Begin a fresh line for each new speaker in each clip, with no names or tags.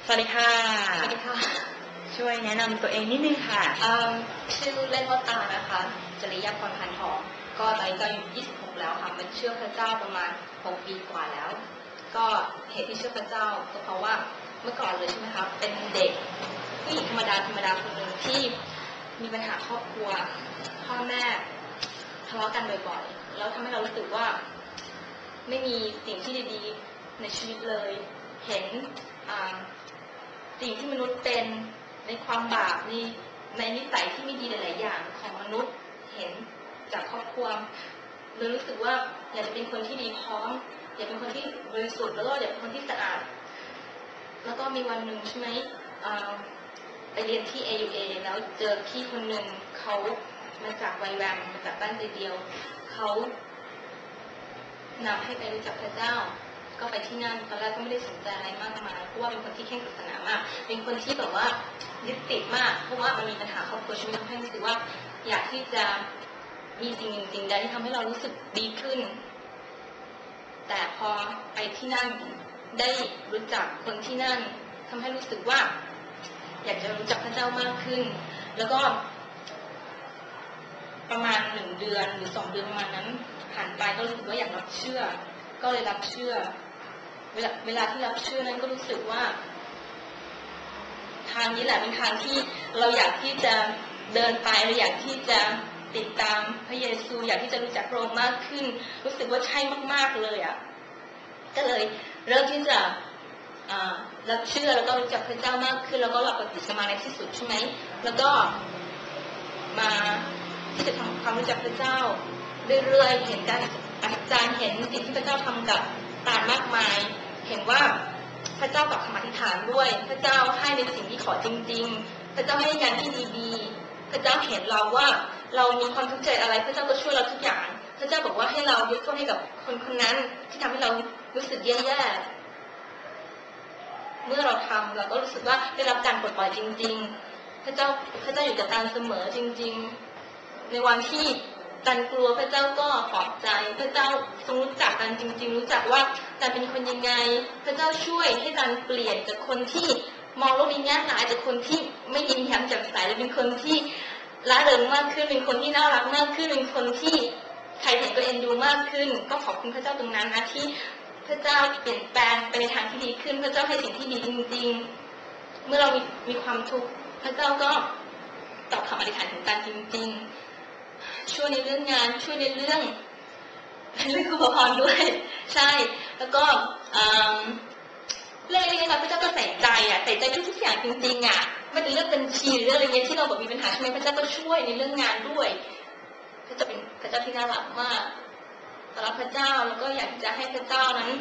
สวัสดีค่ะ
สวัสดีค่ะ
ช่วยแนะนำตัวเองนิดนึงค่ะ
ชื่อเล่นว่าตานะคะจริยพรพันทองก็ตอนนี้ก็อายุ26แล้วค่ะมันเชื่อพระเจ้าประมาณ6 ปีกว่าแล้วก็เหตุที่เชื่อพระเจ้าก็เพราะว่าเมื่อก่อนเลยใช่ไหมคะเป็นเด็กผู้หญิงธรรมดาคนหนึ่งที่มีปัญหาครอบครัวพ่อแม่ทะเลาะกันบ่อยๆแล้วทำให้เรารู้สึกว่าไม่มีสิ่งที่ดีๆในชีวิตเลยเห็นสิ่งที่มนุษย์เป็นในความบาปในนิสัยที่ไม่ดีหลายๆอย่างของมนุษย์เห็นจากครอบครัวเลยรู้สึกว่าอยากจะเป็นคนที่ดีพร้อมอยากเป็นคนที่บริสุทธิ์แล้วก็อยากเป็นคนที่สะอาดแล้วก็มีวันหนึ่งใช่ไหมไปเรียนที่ AUA แล้วเจอพี่คนหนึ่งเขามาจากไวแวมมาจากบ้านใจเดียวเขานำให้ไปรู้จักพระเจ้าก็ไปที่นั่นตอนแรกก็ไม่ได้สนใจอะไรมากมายเพราะว่าเป็นคนที่เคร่งศาสนามากเป็นคนที่แบบว่ายึดติดมากเพราะว่ามันมีปัญหาครอบครัวชีวิตทำให้รู้สึกว่าอยากที่จะมีสิ่งใดที่ทำให้เรารู้สึกดีขึ้นแต่พอไปที่นั่นได้รู้จักคนที่นั่นทำให้รู้สึกว่าอยากจะรู้จักพระเจ้ามากขึ้นแล้วก็ประมาณ1 เดือนหรือ2 เดือนประมาณนั้นผ่านไปก็รู้สึกว่าอยากรับเชื่อก็เลยรับเชื่อเวลาที่รับเชื่อนั้นก็รู้สึกว่าทางนี้แหละเป็นทางที่เราอยากที่จะเดินไปเราอยากที่จะติดตามพระเยซูอยากที่จะรู้จักพระองค์มากขึ้นรู้สึกว่าใช่มากๆเลยอ่ะก็เลยเริ่มที่จะรับเชื่อแล้วก็รู้จักพระเจ้ามากขึ้นแล้วก็รับปฏิสมาในที่สุดใช่ไหมแล้วก็มาที่จะทำความรู้จักพระเจ้าเรื่อยๆเห็นการอาจารย์เห็นสิ่งที่พระเจ้าทำกับตาลมากมายเห็นว่าพระเจ้าตอบคำอธิษฐานด้วยพระเจ้าให้ในสิ่งที่ขอจริงๆพระเจ้าให้งานที่ดีๆพระเจ้าเห็นเราว่าเรามีความทุกข์ใจอะไรพระเจ้าก็ช่วยเราทุกอย่างพระเจ้าบอกว่าให้เรายกโทษให้กับคนคนนั้นที่ทำให้เรารู้สึกแย่ๆเมื่อเราทำเราก็รู้สึกว่าได้รับการปลดปล่อยจริงๆพระเจ้าอยู่กับตาลเสมอจริงๆในวันที่ตันกลัวพระเจ้าก็ปลอบใจพระเจ้าทรงรู้จักตันจริงๆรู้จักว่าตันเป็นคนยังไงพระเจ้าช่วยให้ตันเปลี่ยนจากคนที่มองโลกในแง่ร้ายจากคนที่ไม่ยิ้มแย้มแจ่มใสและเป็นคนที่ละเริงมากขึ้นเป็นคนที่น่ารักมากขึ้นเป็นคนที่ใครเห็นก็เอ็นดูมากขึ้นก็ขอบคุณพระเจ้าตรงนั้นนะที่พระเจ้าเปลี่ยนแปลงไปในทางที่ดีขึ้นพระเจ้าให้สิ่งที่ดีจริงๆเมื่อเรามีความทุกข์พระเจ้าก็ตอบคำอธิษฐานของตันจริงๆช่วยในเรื่องงานช่วยในเรื่องครูพรด้วยใช่แล้วก็เรื่องนี้นะคะพระเจ้าก็ใส่ใจทุกอย่างจริงๆไม่เป็นเรื่องบัญชีหรือเรื่องอะไรเงี้ยที่เราแบบมีปัญหาใช่ไหมพระเจ้าก็ช่วยในเรื่องงานด้วยพระเจ้าเป็นพระเจ้าที่น่ารักมากต้อนรับพระเจ้าแล้วก็อยากจะให้พระเจ้านั้น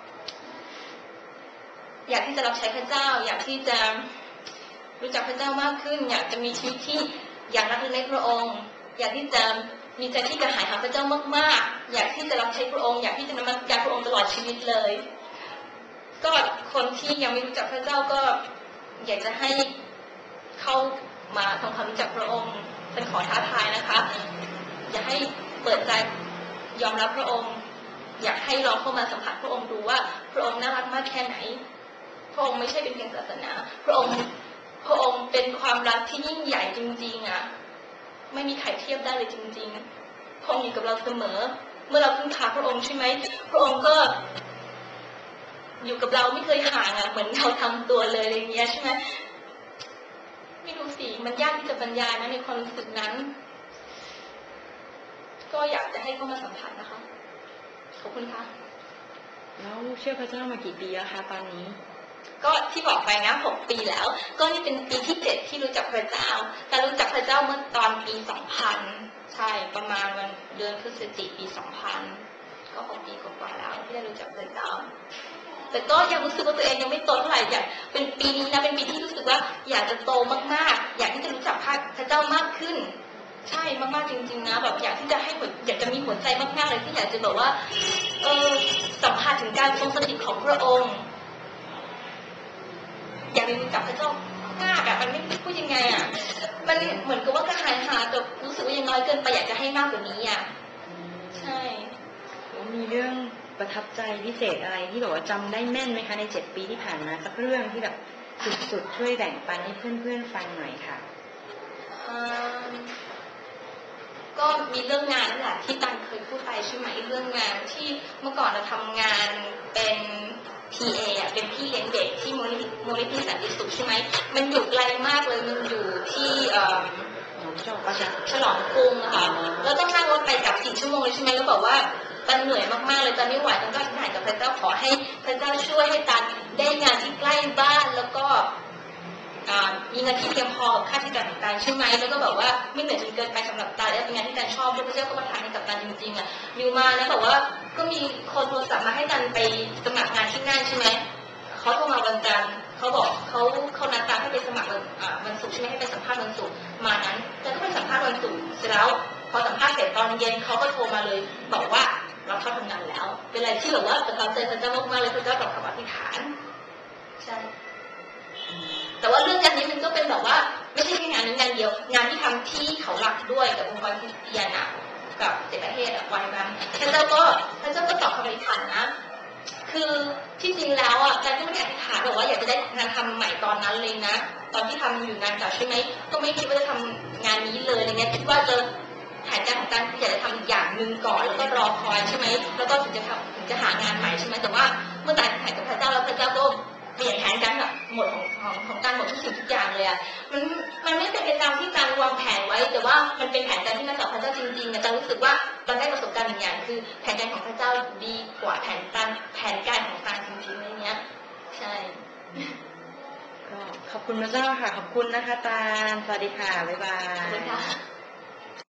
อยากที่จะรับใช้พระเจ้าอยากที่จะรู้จักพระเจ้ามากขึ้นอยากจะมีชีวิตที่อยากรักและพระองค์อยากที่จะมีใจที่กระหายหาพระเจ้ามากๆอยากที่จะรับใช้พระองค์อยากที่จะนมัสการพระองค์ตลอดชีวิตเลยก็คนที่ยังไม่รู้จักพระเจ้าก็อยากจะให้เข้ามาทำความรู้จักพระองค์เป็นขอท้าทายนะคะอยากให้เปิดใจยอมรับพระองค์อยากให้ลองเข้ามาสัมผัสพระองค์ดูว่าพระองค์น่ารักมากแค่ไหนพระองค์ไม่ใช่เป็นเพียงศาสนาพระองค์เป็นความรักที่ยิ่งใหญ่จริงๆไม่มีใครเทียบได้เลยจริงๆพระองค์อยู่กับเราเสมอเมื่อเราพึ่งพาพระองค์ใช่ไหมพระองค์ก็อยู่กับเราไม่เคยห่างเหมือนเราทำตัวเลยอะไรเงี้ยใช่ไหมไม่รู้สิมันยากที่จะบรรยายนะในความรู้สึกนั้นก็อยากจะให้เข้ามาสัมผัสนะคะขอบคุณค่ะ
แล้วเชื่อพระเจ้ามากี่ปีแล้วคะตอนนี้
ก็ที่บอกไปนะ6 ปีแล้วก็นี่เป็นปีที่7ที่รู้จักพระเจ้าแต่รู้จักพระเจ้าเมื่อตอนปี2000ใช่ประมาณวันเดือนพฤศจิกายนปี2000ก็6 ปีกว่าแล้วที่ได้รู้จักพระเจ้าแต่ก็ยังรู้สึกว่าตัวเองยังไม่โตเท่าไหร่อยากเป็นปีนี้นะเป็นปีที่รู้สึกว่าอยากจะโตมากๆอยากที่จะรู้จักพระเจ้ามากขึ้นใช่มากๆจริงๆนะแบบอยากที่จะให้อยากจะมีหัวใจมากๆเลยที่อยากจะแบบว่าสัมผัสถึงการทรงสถิตของพระองค์อยากรู้จักพระเจ้ามากมันไม่พูดยังไงมันเหมือนกับว่ากระหายหาแต่รู้สึกว่ายังน้อยเกินไปอยากจะให้มากกว่านี้ใช่
มีเรื่องประทับใจพิเศษอะไรที่แบบว่าจำได้แม่นไหมคะใน7 ปีที่ผ่านมาสักเรื่องที่แบบสุดๆช่วยแบ่งปันให้เพื่อนๆฟังหน่อยค่ะ
ก็มีเรื่องงานนั่นแหละที่ตันเคยพูดไปใช่ไหมเรื่องงานที่เมื่อก่อนเราทำงานเป็น PA เป็นพี่เลี้ยงเด็กที่มูลนิธิสันติสุขใช่ไหมมันอยู่ไกลมากเลยมันอยู่ที่ฉลองกรุงค่ะแล้วต้องนั่งรถไปกลับ4 ชั่วโมงเลยใช่ไหมแล้วบอกว่าตันเหนื่อยมากๆเลยตันไม่ไหวตันก็อธิษฐานกับพระเจ้าขอให้พระเจ้าช่วยให้ตันได้งานที่ใกล้บ้านแล้วก็มีเงินที่เพียงพอกับค่าใช้จ่ายของตันใช่ไหมแล้วก็แบบว่าไม่เหนื่อยจนเกินไปสำหรับตันและเป็นงานที่ตันชอบด้วยพระเจ้าก็ประทานให้กับตันจริงๆอยู่มานะแบบว่าก็มีคนโทรศัพท์มาให้ตันไปสมัครงานที่นั่นใช่ไหมเขาโทรมาวันจันทร์เขาบอกเขานัดตันให้ไปสมัครวันศุกร์ใช่ไหมให้ไปสัมภาษณ์วันศุกร์มานั้นตันก็ไปสัมภาษณ์วันศุกร์เสร็จแล้วพอสัมภาษณ์เสร็จตอนเย็นเขาก็โทรมาเลยบอกว่าเราเข้าทำงานแล้วเป็นอะไรที่แบบว่าประทับใจพระเจ้ามากๆเลยพระเจ้าตอบคำอธิษฐานใช่แต่ว่าเรื่องงานนี้มันก็เป็นแบบว่าไม่ใช่แค่งานนี้งานเดียวงานที่ทำที่เขาหลักด้วยกับองค์กรคริสเตียนกับ7 ประเทศวันนั้นพระเจ้าก็ตอบคำอธิษฐานนะคือที่จริงแล้วการก็ไม่ได้อธิษฐานแบบว่าอยากจะได้งานทำใหม่ตอนนั้นเลยนะตอนที่ทำอยู่งานเก่าใช่ไหมก็ไม่คิดว่าจะทำงานนี้เลยอะไรเงี้ยคิดว่าจะแผนการของการอยากจะทำอีกอย่างหนึ่งก่อนแล้วก็รอคอยใช่ไหมแล้วก็ถึงจะหางานใหม่ใช่ไหมแต่ว่าเมื่อตายแผนกับพระเจ้าแล้วพระเจ้าก็เปลี่ยนแผนการแบบหมดของการหมดทุกสิ่งทุกอย่างเลยมันไม่เป็นไปตามที่การวางแผนไว้แต่ว่ามันเป็นแผนการที่มาจากพระเจ้าจริงๆนะการรู้สึกว่าเราได้ประสบการณ์อย่างคือแผนการของพระเจ้าดีกว่าแผนการของการจริงๆในนี้ใช่
ก็ขอบคุณพระเจ้าค่ะขอบคุณนะคะตาลสวัสดีค่ะบ๊ายบาย
ขอบคุณค่ะ